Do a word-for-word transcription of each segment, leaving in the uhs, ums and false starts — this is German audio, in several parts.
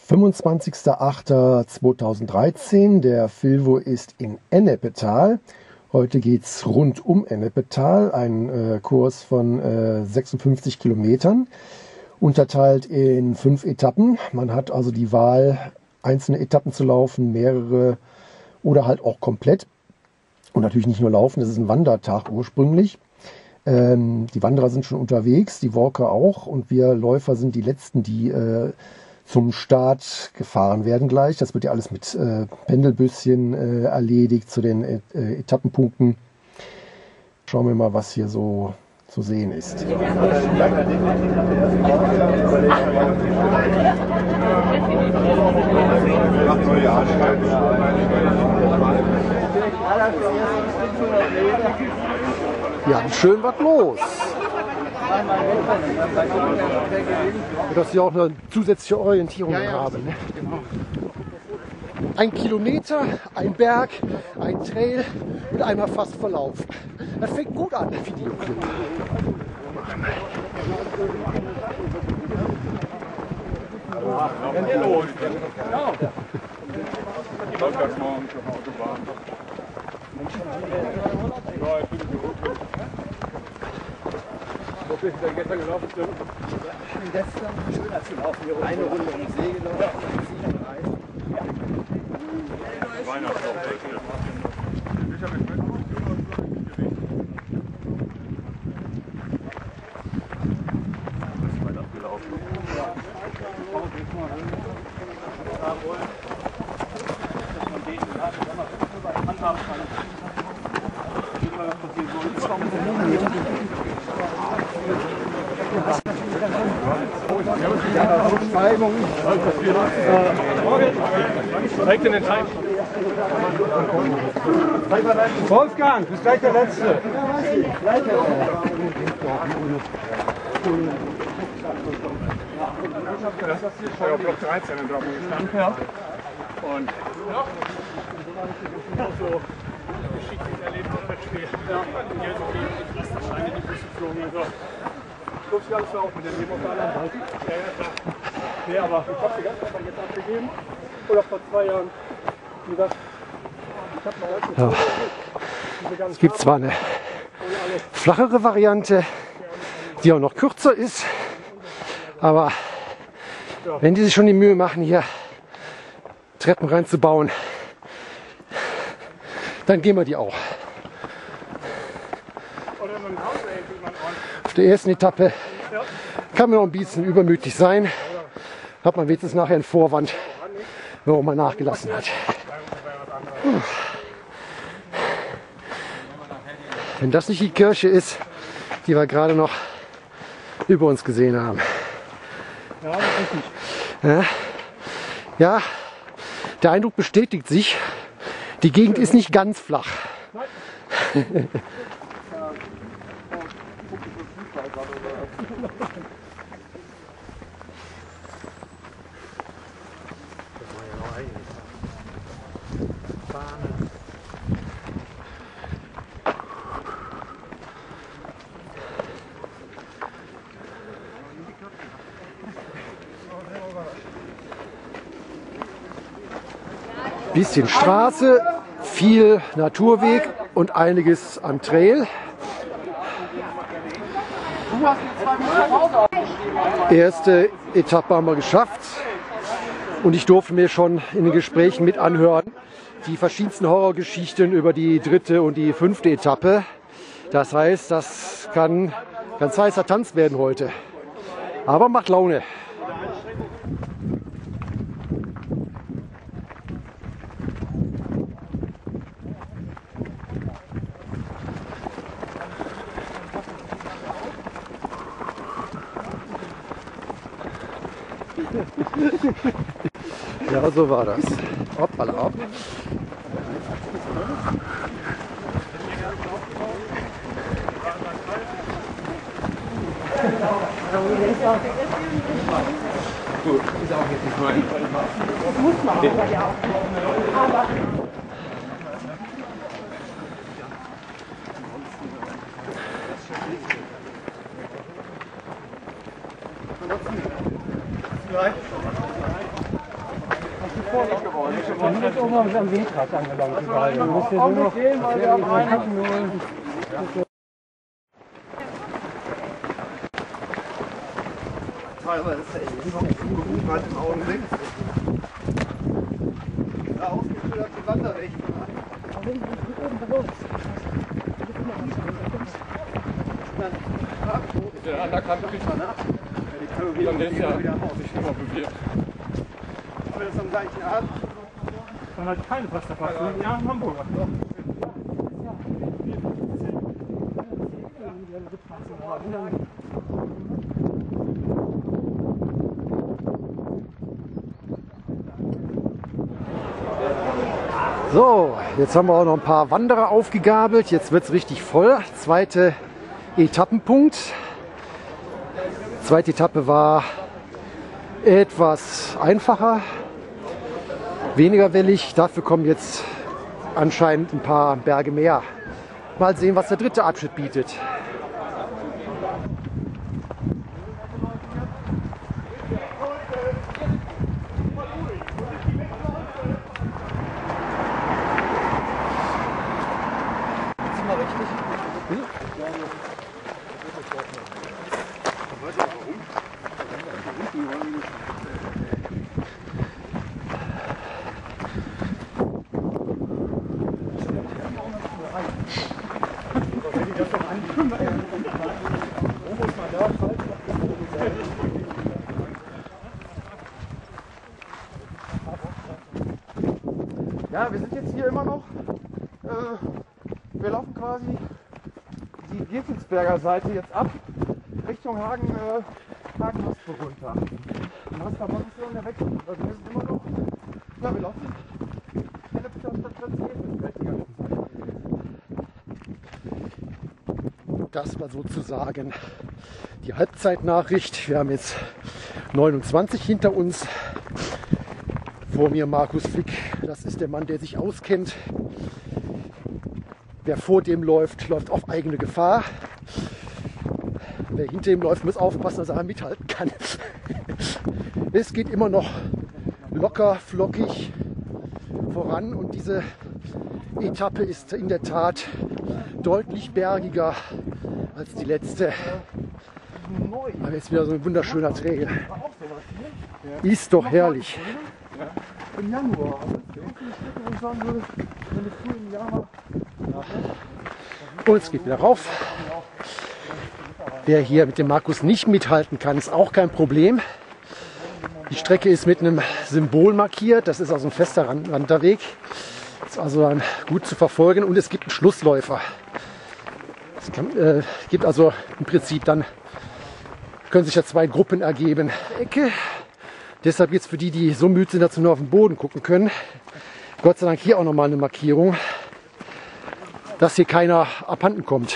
fünfundzwanzigster achter zweitausenddreizehn. Der Filvo ist in Ennepetal. Heute geht es rund um Ennepetal, ein äh, Kurs von äh, sechsundfünfzig Kilometern, unterteilt in fünf Etappen. Man hat also die Wahl, einzelne Etappen zu laufen, mehrere oder halt auch komplett. Und natürlich nicht nur laufen, das ist ein Wandertag ursprünglich. Ähm, die Wanderer sind schon unterwegs, die Walker auch, und wir Läufer sind die Letzten, die äh, zum Start gefahren werden gleich. Das wird ja alles mit äh, Pendelbüsschen äh, erledigt zu den äh, Etappenpunkten. Schauen wir mal, was hier so zu sehen ist. Ja, schön was los. Dass sie auch eine zusätzliche Orientierung ja, ja, haben. Ne? Genau. Ein Kilometer, ein Berg, ein Trail und einmal fast verlaufen. Das fängt gut an, der Videoclip. Wo bist du denn gestern gelaufen? Gestern schöner zu laufen. Hier eine Runde um den See gelaufen. Zeig dir den Time. Wolfgang, du bist gleich der Letzte. Ja, weiß ich. Gleich der Letzte. Ich habe Block dreizehn in Dortmund gestanden. Ja. Und ja. So geschichtlich erlebt das Wettspiel. Ja. Hier so die Pflastersteine, die Füße geflogen. Also. Ich durfte alles auch mit der Demo auf der anderen Seite. Ja, ja, klar. Nee, aber ich habe die ganze Zeit jetzt abgegeben. Oder vor zwei Jahren. Wie gesagt, ich habe mal heute. Ja. Es gibt zwar eine flachere Variante, die auch noch kürzer ist, aber wenn die sich schon die Mühe machen, hier Treppen reinzubauen, dann gehen wir die auch. Auf der ersten Etappe kann man noch ein bisschen übermütig sein, hat man wenigstens nachher einen Vorwand, warum man nachgelassen hat. Wenn das nicht die Kirche ist, die wir gerade noch über uns gesehen haben. Ja, das ist richtig. Ja, ja, der Eindruck bestätigt sich, die Gegend ist nicht ganz flach. Nein. Bisschen Straße, viel Naturweg und einiges an Trail. Erste Etappe haben wir geschafft und ich durfte mir schon in den Gesprächen mit anhören die verschiedensten Horrorgeschichten über die dritte und die fünfte Etappe. Das heißt, das kann ganz heißer Tanz werden heute. Aber macht Laune. Ja, so war das. Hoppala, hopp. Gut, ist auch jetzt nicht mein. Das muss man aber ja auch. Aber Nein. Wir sind jetzt oben am Wegrad angelangt. Du musst hier nur noch gehen, weil wir haben einen. Teilweise ist echt gut gerade im Augenblick. Ja, ausgeführt die Wanderweg. Der anerkannte kriegt man ab. Dann ist ja sich immer bewegt. Aber das ist am gleichen Art. Dann hat keine Pastapaste. Ja, ein Hamburger. So, jetzt haben wir auch noch ein paar Wanderer aufgegabelt. Jetzt wird es richtig voll. Zweite Etappenpunkt. Zweite Etappe war etwas einfacher, weniger wellig. Dafür kommen jetzt anscheinend ein paar Berge mehr. Mal sehen, was der dritte Abschnitt bietet. Ja, wir sind jetzt hier immer noch. Äh, wir laufen quasi die Birkensberger Seite jetzt ab, Richtung Hagen, äh, Hagen-Hasburg runter. Und was da machen wir an der Weg? Also wir sind immer noch. Ja, wir laufen. Das war sozusagen die Halbzeitnachricht. Wir haben jetzt neunundzwanzig hinter uns. Vor mir Markus Flick, das ist der Mann, der sich auskennt. Wer vor dem läuft, läuft auf eigene Gefahr. Wer hinter ihm läuft, muss aufpassen, dass er mithalten kann. Es geht immer noch locker, flockig voran und diese Etappe ist in der Tat deutlich bergiger als die letzte. Aber jetzt wieder so ein wunderschöner Trail. Ist doch herrlich. Im Januar. Wenn ich sagen würde, wenn es früh im Jahr Und es geht wieder rauf. Wer hier mit dem Markus nicht mithalten kann, ist auch kein Problem. Die Strecke ist mit einem Symbol markiert. Das ist also ein fester Wanderweg. Ist also dann gut zu verfolgen. Und es gibt einen Schlussläufer. Es kann, äh, gibt also im Prinzip dann, können sich ja zwei Gruppen ergeben. Ecke. Deshalb jetzt für die, die so müde sind, dass sie nur auf den Boden gucken können, Gott sei Dank hier auch nochmal eine Markierung, dass hier keiner abhanden kommt.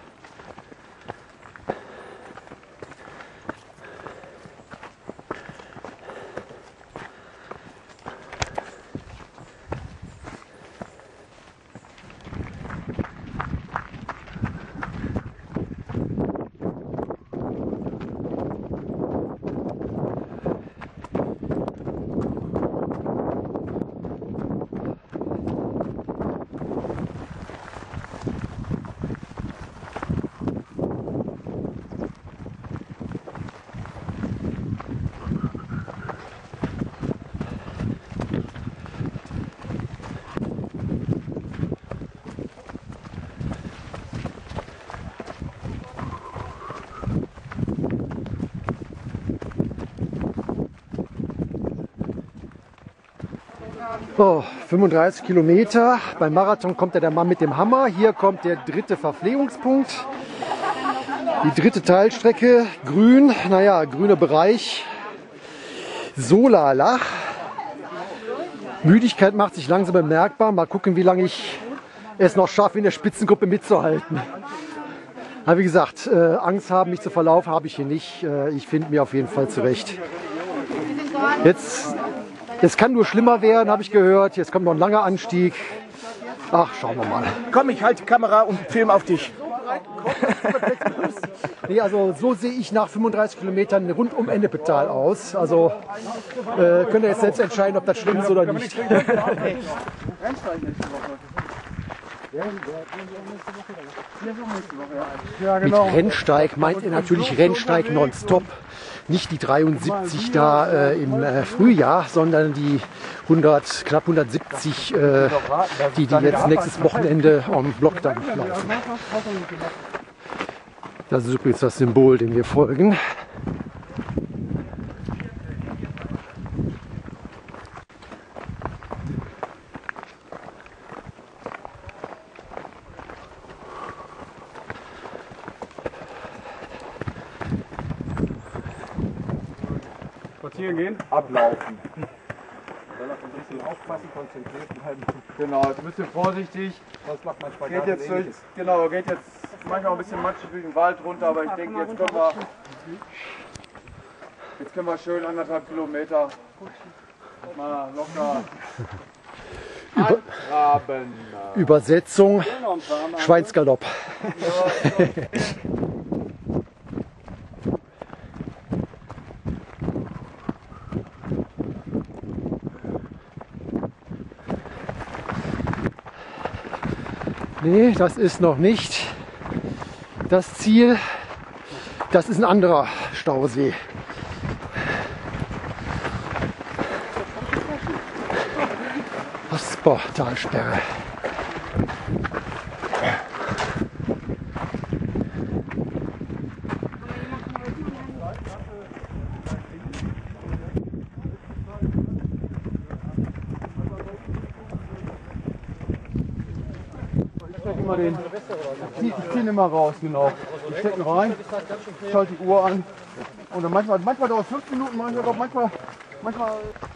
So, fünfunddreißig Kilometer. Beim Marathon kommt ja der Mann mit dem Hammer. Hier kommt der dritte Verpflegungspunkt. Die dritte Teilstrecke. Grün, naja, grüner Bereich. Solala. Müdigkeit macht sich langsam bemerkbar. Mal gucken, wie lange ich es noch schaffe, in der Spitzengruppe mitzuhalten. Aber wie gesagt, äh, Angst haben, mich zu verlaufen, habe ich hier nicht. Äh, ich finde mir auf jeden Fall zurecht. Jetzt, es kann nur schlimmer werden, habe ich gehört. Jetzt kommt noch ein langer Anstieg. Ach, schauen wir mal. Komm, ich halte die Kamera und film auf dich. Nee, also so sehe ich nach fünfunddreißig Kilometern rund um Ennepetal aus. Also äh, könnt ihr jetzt selbst entscheiden, ob das schlimm ist oder nicht. Ja, genau. Mit Rennsteig meint ihr natürlich Rennsteig nonstop. Nicht die dreiundsiebzig da äh, im äh, Frühjahr, sondern die hundert, knapp hundertsiebzig, äh, die, die jetzt nächstes Wochenende am Block dann laufen. Das ist übrigens das Symbol, dem wir folgen. Spazieren gehen? Ablaufen. Soll ein bisschen aufpassen, konzentriert bleiben. Genau, jetzt ein bisschen vorsichtig. Das macht man Spagat Geht jetzt durch, ähnliches. genau, geht jetzt manchmal ein bisschen matschig durch den Wald runter, aber ich denke, jetzt können wir, jetzt können wir schön anderthalb Kilometer mal locker angraben. Übersetzung, Schweinsgalopp. Nee, das ist noch nicht das Ziel. Das ist ein anderer Stausee. Hasper-Talsperre. Immer den, ich ziehe ihn immer raus, genau. Ich stecke ihn rein, schalte die Uhr an und dann manchmal, manchmal dauert es fünf Minuten, manchmal, manchmal, manchmal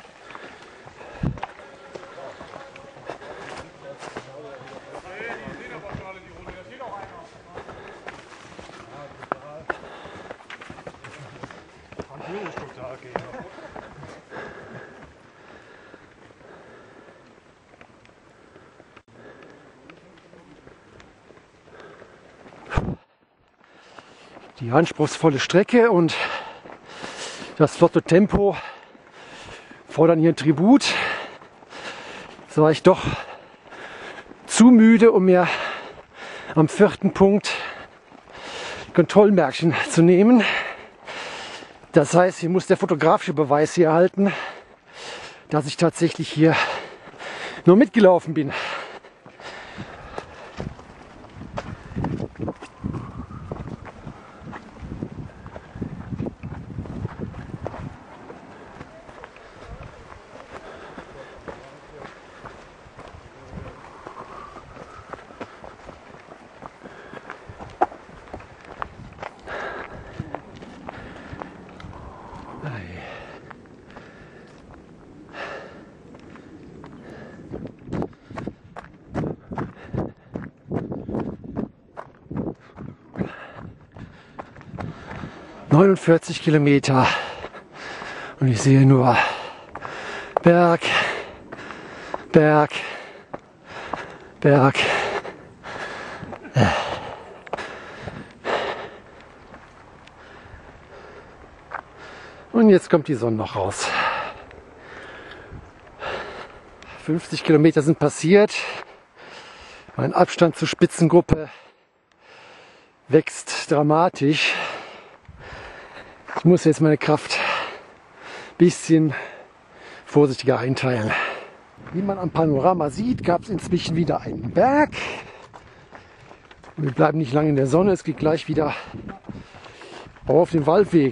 Die anspruchsvolle Strecke und das flotte Tempo fordern ihren Tribut. So war ich doch zu müde, um mir am vierten Punkt Kontrollmärkchen zu nehmen. Das heißt, hier muss der fotografische Beweis hier erhalten, dass ich tatsächlich hier nur mitgelaufen bin. neunundvierzig Kilometer und ich sehe nur Berg, Berg, Berg. Und jetzt kommt die Sonne noch raus. fünfzig Kilometer sind passiert. Mein Abstand zur Spitzengruppe wächst dramatisch. Ich muss jetzt meine Kraft ein bisschen vorsichtiger einteilen. Wie man am Panorama sieht, gab es inzwischen wieder einen Berg. Wir bleiben nicht lange in der Sonne, es geht gleich wieder auf den Waldweg.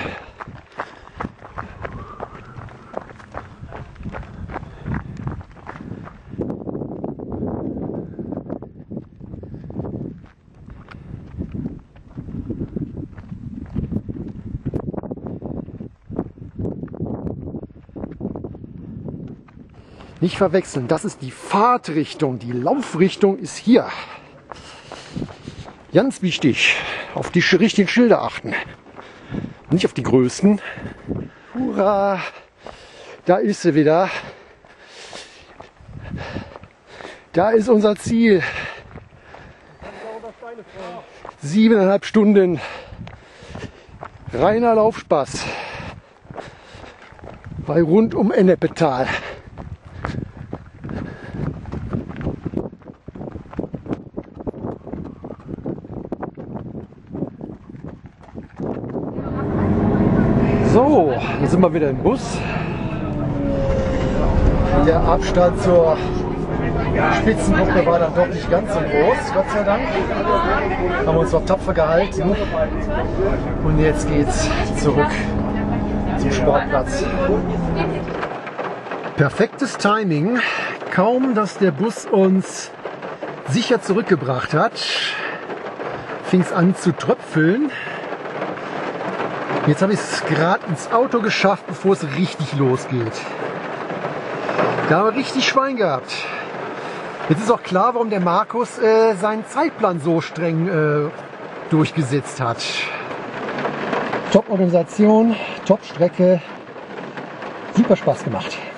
Nicht verwechseln, das ist die Fahrtrichtung, die Laufrichtung ist hier. Ganz wichtig, auf die richtigen Schilder achten. Nicht auf die größten. Hurra, da ist sie wieder. Da ist unser Ziel. Steine vor. Siebeneinhalb Stunden reiner Laufspaß bei rund um Ennepetal. So, jetzt sind wir wieder im Bus. Der Abstand zur Spitzengruppe war dann doch nicht ganz so groß, Gott sei Dank. Haben uns noch tapfer gehalten. Und jetzt geht's zurück zum Sportplatz. Perfektes Timing. Kaum, dass der Bus uns sicher zurückgebracht hat, fing es an zu tröpfeln. Jetzt habe ich es gerade ins Auto geschafft, bevor es richtig losgeht. Da haben wir richtig Schwein gehabt. Jetzt ist auch klar, warum der Markus äh, seinen Zeitplan so streng äh, durchgesetzt hat. Top Organisation, Top Strecke, super Spaß gemacht.